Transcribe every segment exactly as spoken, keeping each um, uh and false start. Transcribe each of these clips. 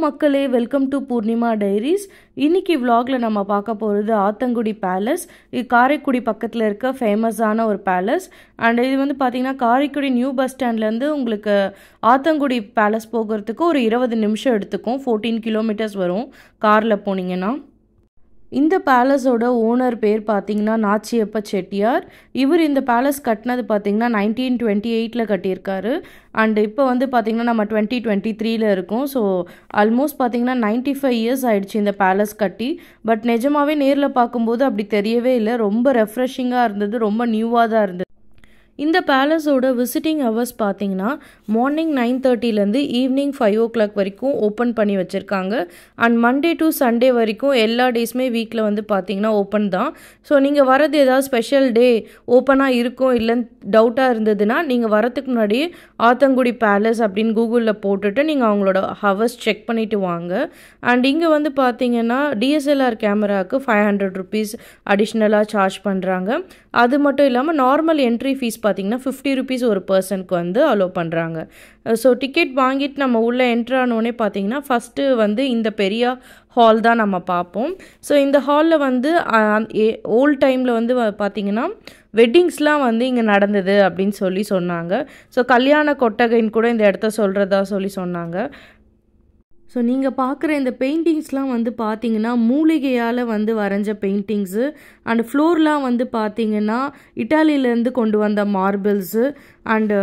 மக்களே, welcome to Purnima diaries. இன்னைக்கு vlogல நம்ம பார்க்க போகிறது ஆத்தங்குடி பேலஸ். இது காரைக்குடி பக்கத்தில் இருக்க ஃபேமஸான ஒரு பேலஸ். அண்ட் இது வந்து பார்த்தீங்கன்னா காரைக்குடி நியூ பஸ் ஸ்டாண்ட்லேருந்து உங்களுக்கு ஆத்தங்குடி பேலஸ் போகிறதுக்கு ஒரு இருபது நிமிஷம் எடுத்துக்கும். ஃபோர்டீன் கிலோமீட்டர்ஸ் வரும் காரில் போனீங்கன்னா. இந்த பேலஸோட ஓனர் பேர் பார்த்தீங்கன்னா நாச்சியப்ப செட்டியார். இவர் இந்த பேலஸ் கட்டினது பார்த்தீங்கன்னா நைன்டீன் டுவெண்ட்டி எயிட்டில் கட்டியிருக்காரு. அண்ட் இப்போ வந்து பார்த்திங்கன்னா நம்ம டுவெண்ட்டி டுவெண்ட்டி த்ரீல இருக்கோம். ஸோ ஆல்மோஸ்ட் பார்த்திங்கன்னா நைன்ட்டி ஃபைவ் இயர்ஸ் ஆயிடுச்சு இந்த பேலஸ் கட்டி. பட் நிஜமாவே நேரில் பார்க்கும்போது அப்படி தெரியவே இல்லை. ரொம்ப ரெஃப்ரெஷிங்காக இருந்தது, ரொம்ப நியூவாக தான் இருந்தது. இந்த பேலஸோட விசிட்டிங் ஹவர்ஸ் பார்த்தீங்கன்னா மார்னிங் நைன் தேர்ட்டிலேருந்து ஈவினிங் ஃபைவ் ஓ கிளாக் வரைக்கும் ஓப்பன் பண்ணி வச்சுருக்காங்க. அண்ட் மண்டே டு சண்டே வரைக்கும் எல்லா டேஸுமே வீக்கில் வந்து பார்த்தீங்கன்னா ஓப்பன் தான். ஸோ நீங்கள் வரது ஏதாவது ஸ்பெஷல் டே ஓப்பனாக இருக்கும் இல்லைன்னு டவுட்டாக இருந்ததுன்னா நீங்கள் வரத்துக்கு முன்னாடியே ஆத்தங்குடி பேலஸ் அப்படின்னு கூகுளில் போட்டுட்டு நீங்கள் அவங்களோட ஹவர்ஸ் செக் பண்ணிவிட்டு வாங்க. அண்ட் இங்கே வந்து பார்த்தீங்கன்னா டிஎஸ்எல்ஆர் கேமராவுக்கு ஃபைவ் ஹண்ட்ரட் ருபீஸ் அடிஷ்னலாக சார்ஜ் பண்ணுறாங்க. அது மட்டும் இல்லாமல் நார்மல் என்ட்ரி ஃபீஸ் பார்த்தீங்கன்னா ஃபிஃப்டி ருபீஸ் ஒரு பர்சனுக்கு வந்து அலோவ் பண்ணுறாங்க. ஸோ டிக்கெட் வாங்கிட்டு நம்ம உள்ளே என்ட்ரு ஆனோடனே பார்த்தீங்கன்னா ஃபஸ்ட்டு வந்து இந்த பெரிய ஹால் தான் நம்ம பார்ப்போம். ஸோ இந்த ஹாலில் வந்து ஓல்ட் டைமில் வந்து பார்த்திங்கன்னா வெட்டிங்ஸ்லாம் வந்து இங்கே நடந்தது அப்படின்னு சொல்லி சொன்னாங்க. ஸோ கல்யாண கொட்டகைன்னு கூட இந்த இடத்த சொல்கிறதா சொல்லி சொன்னாங்க. ஸோ நீங்கள் பார்க்குற இந்த பெயிண்டிங்ஸ்லாம் வந்து பார்த்தீங்கன்னா மூலிகையால் வந்து வரைஞ்ச பெயிண்டிங்ஸு. அண்ட் ஃப்ளோர்லாம் வந்து பார்த்தீங்கன்னா இட்டாலியிலேருந்து கொண்டு வந்த மார்பிள்ஸு. அண்டு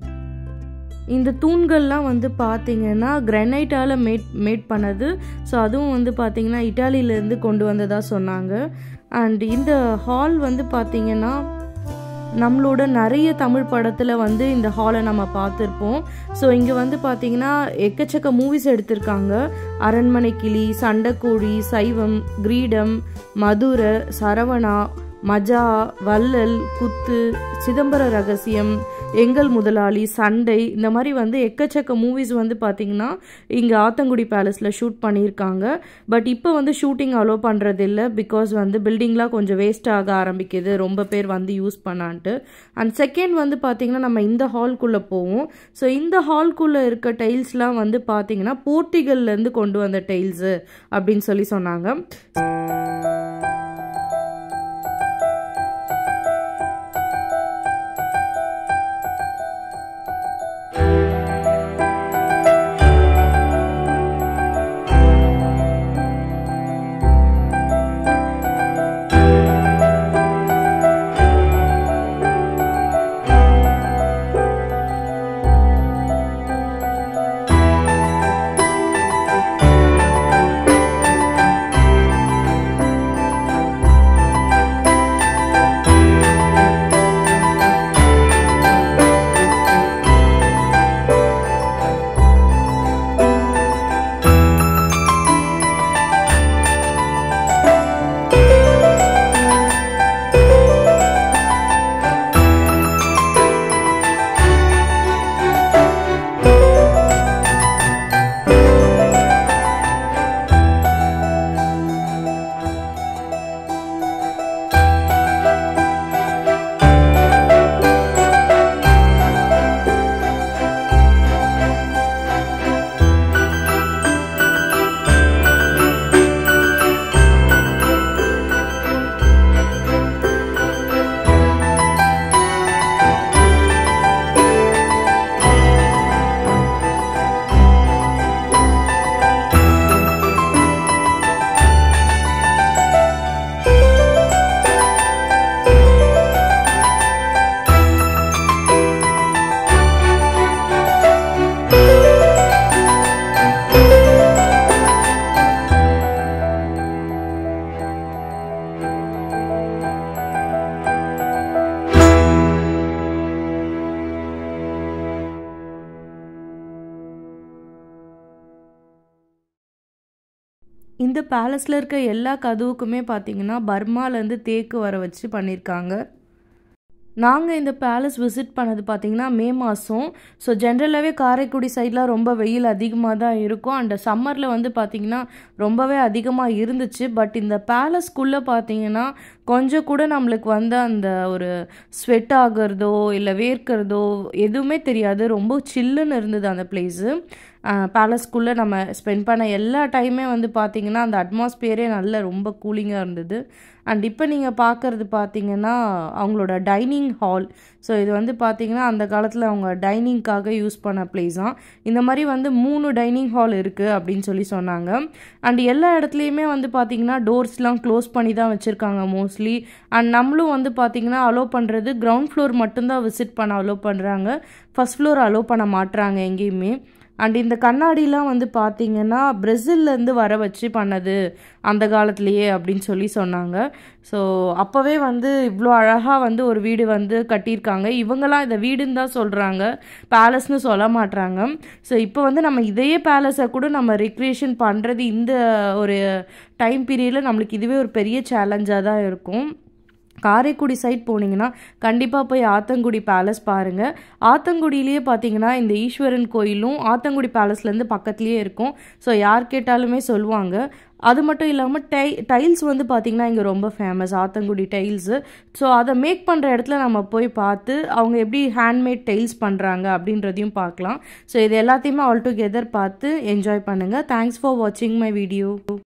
இந்த தூண்கள்லாம் வந்து பார்த்தீங்கன்னா கிரானைட்டால் மேட் மேட் பண்ணது. ஸோ அதுவும் வந்து பார்த்தீங்கன்னா இட்டாலியிலேருந்து கொண்டு வந்ததாக சொன்னாங்க. அண்ட் இந்த ஹால் வந்து பார்த்தீங்கன்னா நம்மளோட நிறைய தமிழ் படத்தில் வந்து இந்த ஹாலை நம்ம பார்த்துருப்போம். ஸோ இங்கே வந்து பார்த்திங்கன்னா எக்கச்சக்க மூவிஸ் எடுத்திருக்காங்க. அரண்மனை கிளி, சண்டைக்கோழி, சைவம், கிரீடம், மதுரை, சரவணா, மஜா, வள்ளல், குத்து, சிதம்பர ரகசியம், எங்கள் முதலாளி, சண்டை, இந்த மாதிரி வந்து எக்கச்சக்க மூவிஸ் வந்து பார்த்திங்கன்னா இங்கே ஆத்தங்குடி பேலஸில் ஷூட் பண்ணியிருக்காங்க. பட் இப்போ வந்து ஷூட்டிங் அலோவ் பண்ணுறது இல்லை. பிகாஸ் வந்து பில்டிங்லாம் கொஞ்சம் வேஸ்ட் ஆக ஆரம்பிக்குது, ரொம்ப பேர் வந்து யூஸ் பண்ணான்ட்டு. அண்ட் செகண்ட் வந்து பார்த்திங்கன்னா நம்ம இந்த ஹால்குள்ளே போவோம். ஸோ இந்த ஹால்குள்ளே இருக்க டைல்ஸ்லாம் வந்து பார்த்திங்கன்னா போர்த்துகல்லேருந்து கொண்டு வந்த டைல்ஸு அப்படின்னு சொல்லி சொன்னாங்க. இந்த பேலஸில் இருக்க எல்லா கதவுக்குமே பார்த்தீங்கன்னா பர்மாலேருந்து தேக்கு வர வச்சு பண்ணியிருக்காங்க. நாங்கள் இந்த பேலஸ் விசிட் பண்ணது பார்த்திங்கன்னா மே மாதம். ஸோ ஜென்ரலாகவே காரைக்குடி சைட்லாம் ரொம்ப வெயில் அதிகமாக தான் இருக்கும். அண்ட் சம்மரில் வந்து பார்த்திங்கன்னா ரொம்பவே அதிகமாக இருந்துச்சு. பட் இந்த பேலஸ்க்குள்ளே பார்த்திங்கன்னா கொஞ்சம் கூட நம்மளுக்கு வந்து அந்த ஒரு ஸ்வெட் ஆகிறதோ இல்லை வேர்க்கிறதோ எதுவுமே தெரியாது. ரொம்ப சில்லுன்னு இருந்தது அந்த பிளேஸு. பேலஸ்க்குள்ளே நம்ம ஸ்பெண்ட் பண்ண எல்லா டைமே வந்து பார்த்திங்கன்னா அந்த அட்மாஸ்பியரே நல்ல ரொம்ப கூலிங்காக இருந்தது. அண்ட் இப்போ நீங்கள் பார்க்குறது பார்த்திங்கன்னா அவங்களோட டைனிங் ஹால். ஸோ இது வந்து பார்த்திங்கன்னா அந்த காலத்தில் அவங்க டைனிங்காக யூஸ் பண்ண பிளேஸ் தான். இந்த மாதிரி வந்து மூணு டைனிங் ஹால் இருக்குது அப்படின்னு சொல்லி சொன்னாங்க. அண்ட் எல்லா இடத்துலையுமே வந்து பார்த்திங்கன்னா டோர்ஸ்லாம் க்ளோஸ் பண்ணி தான் வச்சுருக்காங்க மோஸ்ட்லி. அண்ட் நம்மளும் வந்து பார்த்திங்கன்னா அலோவ் பண்ணுறது கிரவுண்ட் ஃப்ளோர் மட்டும்தான் விசிட் பண்ண அலோவ் பண்ணுறாங்க. ஃபஸ்ட் ஃப்ளோர் அலோவ் பண்ண மாட்டுறாங்க எங்கேயுமே. அண்ட் இந்த கண்ணாடிலாம் வந்து பார்த்திங்கன்னா பிரேசில்லேருந்து வர வச்சு பண்ணது அந்த காலத்துலேயே அப்படின்னு சொல்லி சொன்னாங்க. ஸோ அப்போவே வந்து இவ்வளோ அழகாக வந்து ஒரு வீடு வந்து கட்டியிருக்காங்க. இவங்கெல்லாம் இதை வீடுன்னு தான் சொல்கிறாங்க, பேலஸ்னு சொல்ல மாட்றாங்க. ஸோ இப்போ வந்து நம்ம இதையே பேலஸை கூட நம்ம ரெக்ரியேஷன் பண்ணுறது இந்த ஒரு டைம் பீரியடில் நம்மளுக்கு இதுவே ஒரு பெரிய சேலஞ்சாக தான் இருக்கும். காரைக்குடி சைட் போனீங்கன்னா கண்டிப்பாக போய் ஆத்தங்குடி பேலஸ் பாருங்கள். ஆத்தங்குடியிலேயே பார்த்தீங்கன்னா இந்த ஈஸ்வரன் கோயிலும் ஆத்தங்குடி பேலஸ்லேருந்து பக்கத்துலேயே இருக்கும். ஸோ யார் கேட்டாலுமே சொல்லுவாங்க. அது மட்டும் இல்லாமல் டை டைல்ஸ் வந்து பார்த்திங்கன்னா இங்கே ரொம்ப ஃபேமஸ், ஆத்தங்குடி டைல்ஸு. ஸோ அதை மேக் பண்ணுற இடத்துல நம்ம போய் பார்த்து அவங்க எப்படி ஹேண்ட்மேட் டைல்ஸ் பண்ணுறாங்க அப்படின்றதையும் பார்க்கலாம். ஸோ இது எல்லாத்தையுமே ஆல் டுகெதர் பார்த்து என்ஜாய் பண்ணுங்கள். தேங்க்ஸ் ஃபார் வாட்சிங் மை வீடியோ.